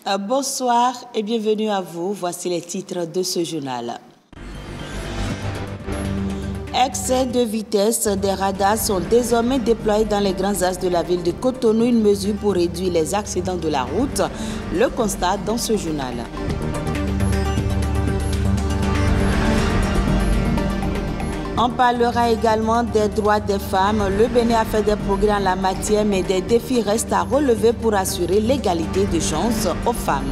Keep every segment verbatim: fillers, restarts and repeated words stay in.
Bonsoir et bienvenue à vous. Voici les titres de ce journal. Excès de vitesse, des radars sont désormais déployés dans les grands axes de la ville de Cotonou, une mesure pour réduire les accidents de la route. Le constat dans ce journal. On parlera également des droits des femmes. Le Bénin a fait des progrès en la matière, mais des défis restent à relever pour assurer l'égalité de chance aux femmes.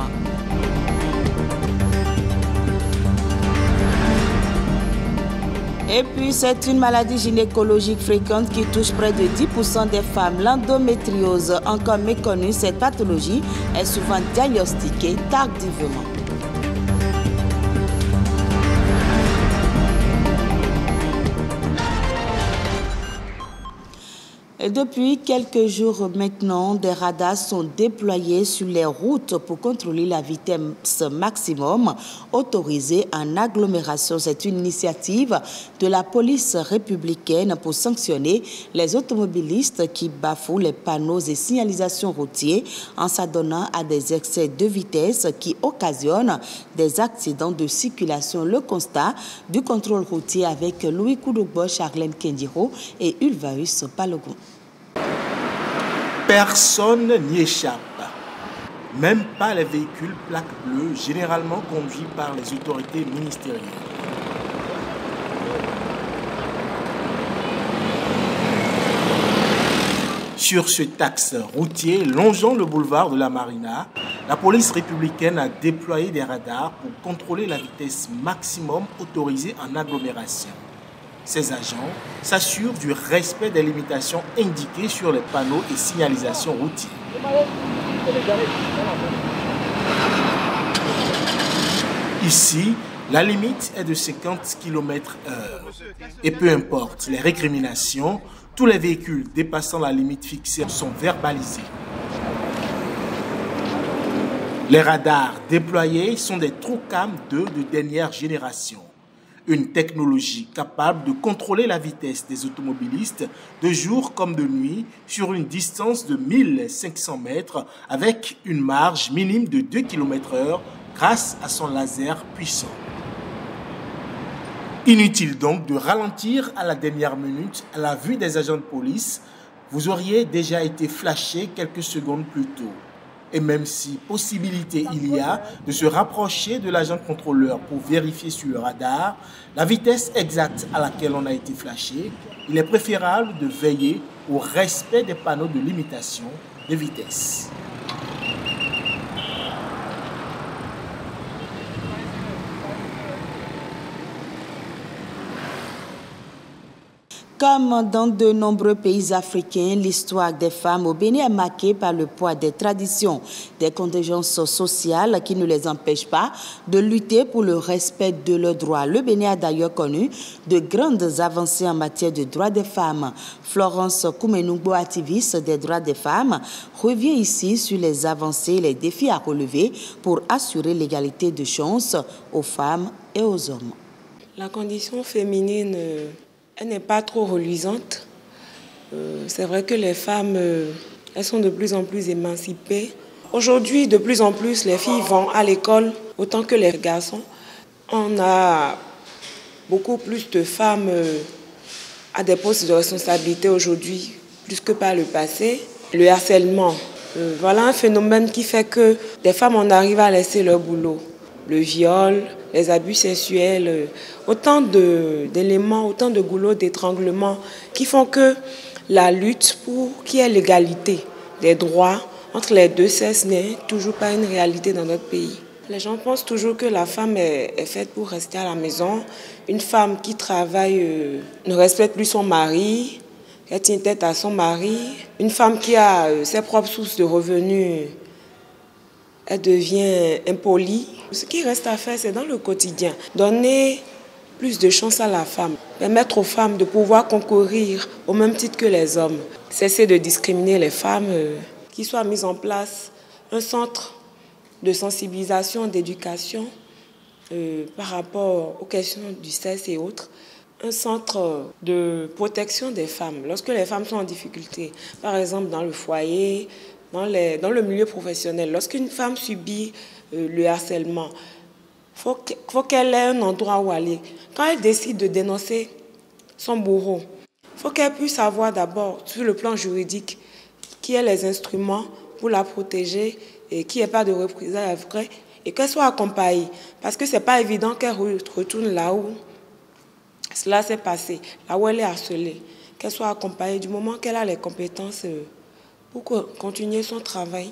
Et puis, c'est une maladie gynécologique fréquente qui touche près de dix pour cent des femmes. L'endométriose, encore méconnue, cette pathologie est souvent diagnostiquée tardivement. Depuis quelques jours maintenant, des radars sont déployés sur les routes pour contrôler la vitesse maximum autorisée en agglomération. C'est une initiative de la police républicaine pour sanctionner les automobilistes qui bafouent les panneaux et signalisations routiers en s'adonnant à des excès de vitesse qui occasionnent des accidents de circulation. Le constat du contrôle routier avec Louis Koudoubo, Charlène Kendiro et Ulvaeus Palogon. Personne n'y échappe, même pas les véhicules plaques bleues, généralement conduits par les autorités ministérielles. Sur ce axe routier longeant le boulevard de la Marina, la police républicaine a déployé des radars pour contrôler la vitesse maximum autorisée en agglomération. Ces agents s'assurent du respect des limitations indiquées sur les panneaux et signalisations routiers. Ici, la limite est de cinquante kilomètres heure. Et peu importe les récriminations, tous les véhicules dépassant la limite fixée sont verbalisés. Les radars déployés sont des TrueCam deux de dernière génération. Une technologie capable de contrôler la vitesse des automobilistes de jour comme de nuit sur une distance de mille cinq cents mètres avec une marge minime de deux kilomètres heure grâce à son laser puissant. Inutile donc de ralentir à la dernière minute à la vue des agents de police, vous auriez déjà été flashé quelques secondes plus tôt. Et même si possibilité il y a de se rapprocher de l'agent contrôleur pour vérifier sur le radar la vitesse exacte à laquelle on a été flashé, il est préférable de veiller au respect des panneaux de limitation de vitesse. Comme dans de nombreux pays africains, l'histoire des femmes au Bénin est marquée par le poids des traditions, des contingences sociales qui ne les empêchent pas de lutter pour le respect de leurs droits. Le Bénin a d'ailleurs connu de grandes avancées en matière de droits des femmes. Florence Koumenoubo, activiste des droits des femmes, revient ici sur les avancées et les défis à relever pour assurer l'égalité de chance aux femmes et aux hommes. La condition féminine, elle n'est pas trop reluisante. Euh, c'est vrai que les femmes, euh, elles sont de plus en plus émancipées. Aujourd'hui, de plus en plus, les filles vont à l'école autant que les garçons. On a beaucoup plus de femmes euh, à des postes de responsabilité aujourd'hui, plus que par le passé. Le harcèlement, euh, voilà un phénomène qui fait que des femmes, on arrive à laisser leur boulot. Le viol, les abus sexuels, autant d'éléments, autant de goulots d'étranglement qui font que la lutte pour qu'il y ait l'égalité des droits entre les deux sexes n'est toujours pas une réalité dans notre pays. Les gens pensent toujours que la femme est, est faite pour rester à la maison. Une femme qui travaille euh, ne respecte plus son mari, elle tient tête à son mari. Une femme qui a euh, ses propres sources de revenus, elle devient impolie. Ce qui reste à faire, c'est dans le quotidien. Donner plus de chance à la femme. Permettre aux femmes de pouvoir concourir au même titre que les hommes. Cesser de discriminer les femmes. Euh, qu'il soit mis en place un centre de sensibilisation, d'éducation euh, par rapport aux questions du sexe et autres. Un centre de protection des femmes. Lorsque les femmes sont en difficulté, par exemple dans le foyer, dans, les, dans le milieu professionnel, lorsqu'une femme subit euh, le harcèlement, il faut, faut qu'elle ait un endroit où aller. Quand elle décide de dénoncer son bourreau, il faut qu'elle puisse avoir d'abord, sur le plan juridique, qui ait les instruments pour la protéger et qu'il n'y ait pas de représailles après, et qu'elle soit accompagnée. Parce que ce n'est pas évident qu'elle retourne là où cela s'est passé, là où elle est harcelée. Qu'elle soit accompagnée du moment qu'elle a les compétences pour continuer son travail.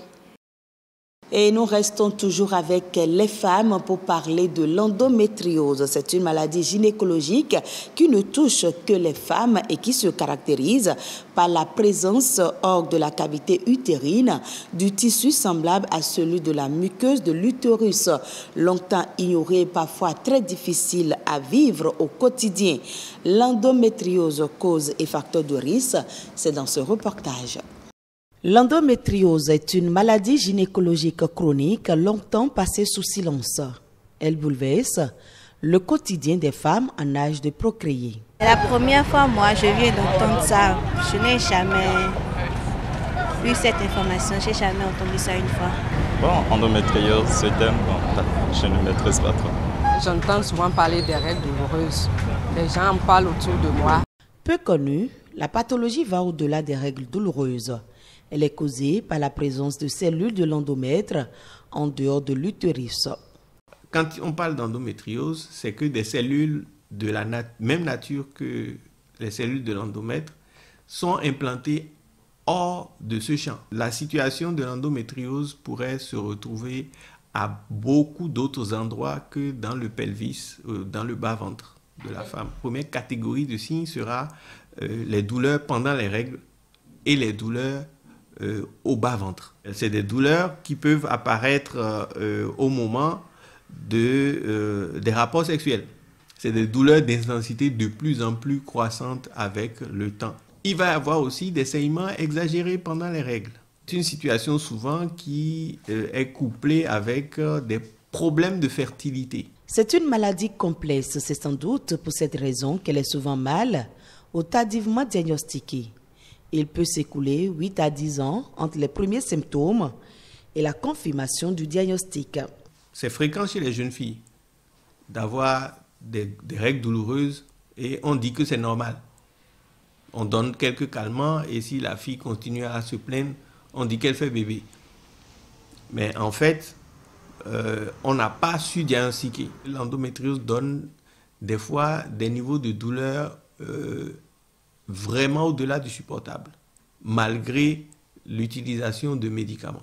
Et nous restons toujours avec les femmes pour parler de l'endométriose. C'est une maladie gynécologique qui ne touche que les femmes et qui se caractérise par la présence hors de la cavité utérine du tissu semblable à celui de la muqueuse de l'utérus, longtemps ignoré et parfois très difficile à vivre au quotidien. L'endométriose, cause et facteur de risque, c'est dans ce reportage. L'endométriose est une maladie gynécologique chronique longtemps passée sous silence. Elle bouleverse le quotidien des femmes en âge de procréer. La première fois, moi, je viens d'entendre ça. Je n'ai jamais eu cette information. Je n'ai jamais entendu ça une fois. Bon, endométriose, ce thème, bon, je ne maîtrise pas trop. J'entends souvent parler des règles douloureuses. Les gens en parlent autour de moi. Peu connue, la pathologie va au-delà des règles douloureuses. Elle est causée par la présence de cellules de l'endomètre en dehors de l'utérus. Quand on parle d'endométriose, c'est que des cellules de la nat- même nature que les cellules de l'endomètre sont implantées hors de ce champ. La situation de l'endométriose pourrait se retrouver à beaucoup d'autres endroits que dans le pelvis, euh, dans le bas-ventre de la femme. La première catégorie de signes sera euh, les douleurs pendant les règles et les douleurs Euh, au bas-ventre. C'est des douleurs qui peuvent apparaître euh, au moment de, euh, des rapports sexuels. C'est des douleurs d'intensité de plus en plus croissantes avec le temps. Il va y avoir aussi des saignements exagérés pendant les règles. C'est une situation souvent qui euh, est couplée avec euh, des problèmes de fertilité. C'est une maladie complexe. C'est sans doute pour cette raison qu'elle est souvent mal ou tardivement diagnostiquée. Il peut s'écouler huit à dix ans entre les premiers symptômes et la confirmation du diagnostic. C'est fréquent chez les jeunes filles d'avoir des, des règles douloureuses et on dit que c'est normal. On donne quelques calmants et si la fille continue à se plaindre, on dit qu'elle fait bébé. Mais en fait, euh, on n'a pas su diagnostiquer. L'endométriose donne des fois des niveaux de douleur euh, vraiment au-delà du supportable, malgré l'utilisation de médicaments.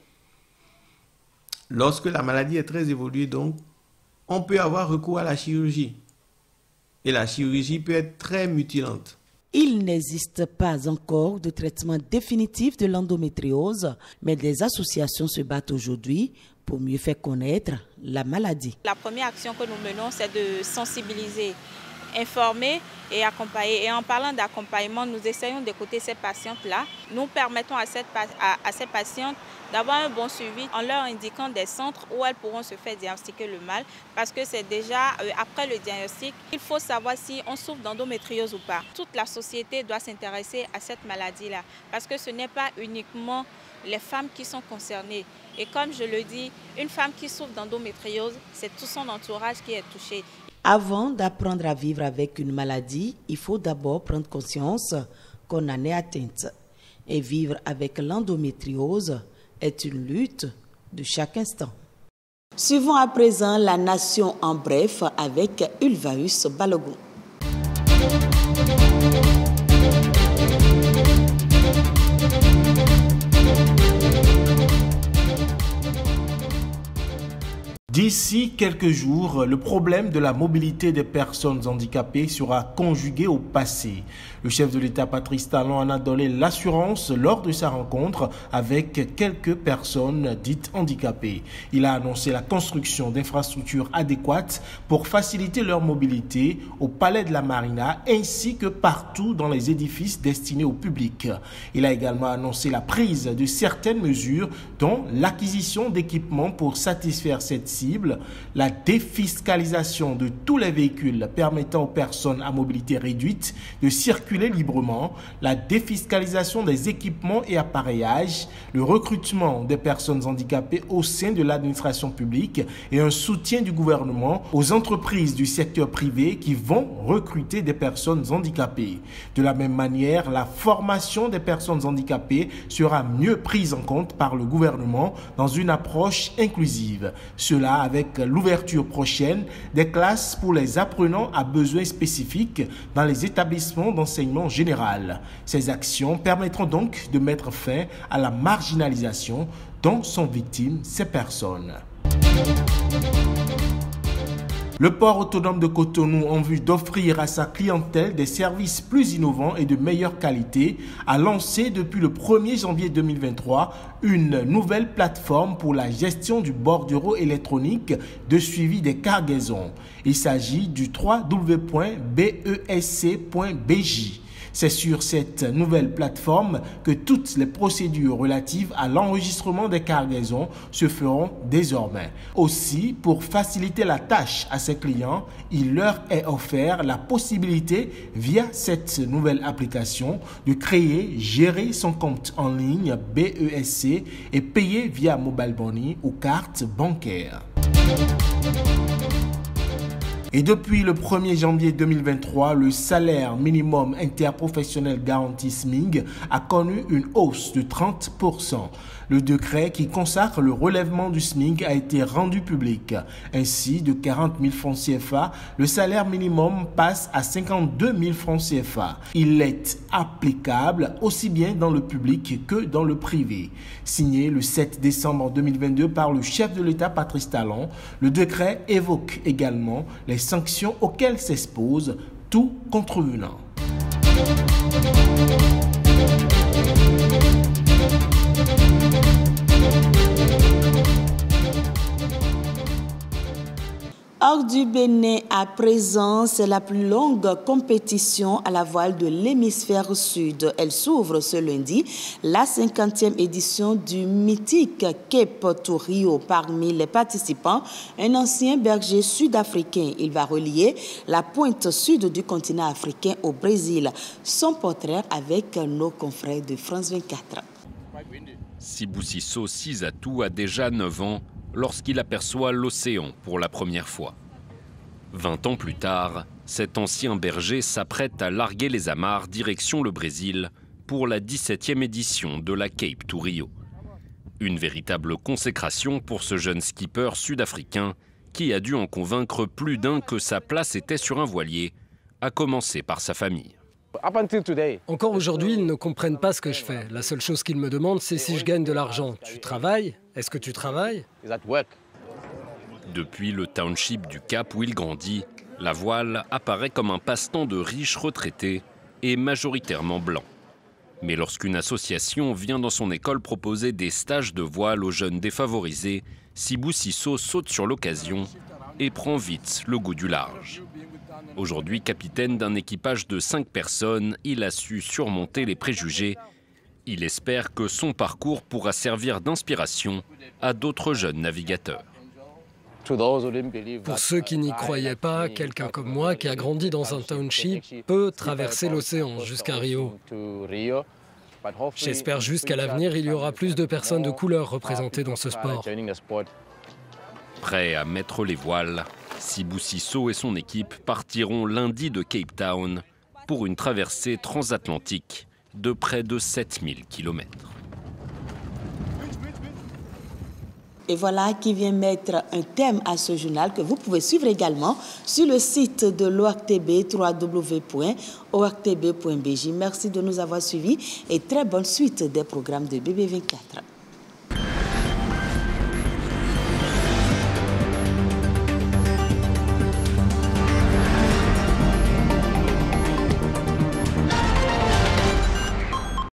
Lorsque la maladie est très évoluée, donc, on peut avoir recours à la chirurgie. Et la chirurgie peut être très mutilante. Il n'existe pas encore de traitement définitif de l'endométriose, mais des associations se battent aujourd'hui pour mieux faire connaître la maladie. La première action que nous menons, c'est de sensibiliser, informer et accompagner. Et en parlant d'accompagnement, nous essayons d'écouter ces patientes-là. Nous permettons à, cette, à, à ces patientes d'avoir un bon suivi en leur indiquant des centres où elles pourront se faire diagnostiquer le mal. Parce que c'est déjà euh, après le diagnostic, il faut savoir si on souffre d'endométriose ou pas. Toute la société doit s'intéresser à cette maladie-là. Parce que ce n'est pas uniquement les femmes qui sont concernées. Et comme je le dis, une femme qui souffre d'endométriose, c'est tout son entourage qui est touché. Avant d'apprendre à vivre avec une maladie, il faut d'abord prendre conscience qu'on en est atteinte. Et vivre avec l'endométriose est une lutte de chaque instant. Suivons à présent la nation en bref avec Ulvaeus Balogun. D'ici quelques jours, le problème de la mobilité des personnes handicapées sera conjugué au passé. Le chef de l'État, Patrice Talon, en a donné l'assurance lors de sa rencontre avec quelques personnes dites handicapées. Il a annoncé la construction d'infrastructures adéquates pour faciliter leur mobilité au Palais de la Marina ainsi que partout dans les édifices destinés au public. Il a également annoncé la prise de certaines mesures, dont l'acquisition d'équipements pour satisfaire cette cible accessible, la défiscalisation de tous les véhicules permettant aux personnes à mobilité réduite de circuler librement, la défiscalisation des équipements et appareillages, le recrutement des personnes handicapées au sein de l'administration publique et un soutien du gouvernement aux entreprises du secteur privé qui vont recruter des personnes handicapées. De la même manière, la formation des personnes handicapées sera mieux prise en compte par le gouvernement dans une approche inclusive. Cela avec l'ouverture prochaine des classes pour les apprenants à besoins spécifiques dans les établissements d'enseignement général. Ces actions permettront donc de mettre fin à la marginalisation dont sont victimes ces personnes. Le port autonome de Cotonou, en vue d'offrir à sa clientèle des services plus innovants et de meilleure qualité, a lancé depuis le premier janvier deux mille vingt-trois une nouvelle plateforme pour la gestion du bordereau électronique de suivi des cargaisons. Il s'agit du w w w point b e s c point b j. C'est sur cette nouvelle plateforme que toutes les procédures relatives à l'enregistrement des cargaisons se feront désormais. Aussi, pour faciliter la tâche à ses clients, il leur est offert la possibilité, via cette nouvelle application, de créer, gérer son compte en ligne B E S C et payer via Mobile Money ou carte bancaire. Et depuis le premier janvier deux mille vingt-trois, le salaire minimum interprofessionnel garanti S M I G a connu une hausse de trente pour cent. Le décret qui consacre le relèvement du S M I G a été rendu public. Ainsi, de quarante mille francs C F A, le salaire minimum passe à cinquante-deux mille francs C F A. Il est applicable aussi bien dans le public que dans le privé. Signé le sept décembre deux mille vingt-deux par le chef de l'État Patrice Talon, le décret évoque également les sanctions auxquelles s'expose tout contrevenant. Hors du Bénin, à présent, c'est la plus longue compétition à la voile de l'hémisphère sud. Elle s'ouvre ce lundi, la cinquantième édition du mythique Cape to Rio. Parmi les participants, un ancien berger sud-africain. Il va relier la pointe sud du continent africain au Brésil. Son portrait avec nos confrères de France vingt-quatre. Sibusiso Sisatou a déjà neuf ans lorsqu'il aperçoit l'océan pour la première fois. Vingt ans plus tard, cet ancien berger s'apprête à larguer les amarres direction le Brésil pour la dix-septième édition de la Cape to Rio. Une véritable consécration pour ce jeune skipper sud-africain qui a dû en convaincre plus d'un que sa place était sur un voilier, à commencer par sa famille. Encore aujourd'hui, ils ne comprennent pas ce que je fais. La seule chose qu'ils me demandent, c'est si je gagne de l'argent. Tu travailles? Est-ce que tu travailles? Depuis le township du Cap où il grandit, la voile apparaît comme un passe-temps de riches retraités et majoritairement blancs. Mais lorsqu'une association vient dans son école proposer des stages de voile aux jeunes défavorisés, Sibusiso saute sur l'occasion et prend vite le goût du large. Aujourd'hui capitaine d'un équipage de cinq personnes, il a su surmonter les préjugés. Il espère que son parcours pourra servir d'inspiration à d'autres jeunes navigateurs. Pour ceux qui n'y croyaient pas, quelqu'un comme moi qui a grandi dans un township peut traverser l'océan jusqu'à Rio. J'espère juste qu'à l'avenir, il y aura plus de personnes de couleur représentées dans ce sport. Prêt à mettre les voiles, Sibusiso et son équipe partiront lundi de Cape Town pour une traversée transatlantique de près de sept mille kilomètres. Et voilà qui vient mettre un thème à ce journal que vous pouvez suivre également sur le site de l'O R T B, w w w point o r t b point b j. Merci de nous avoir suivis et très bonne suite des programmes de B B vingt-quatre.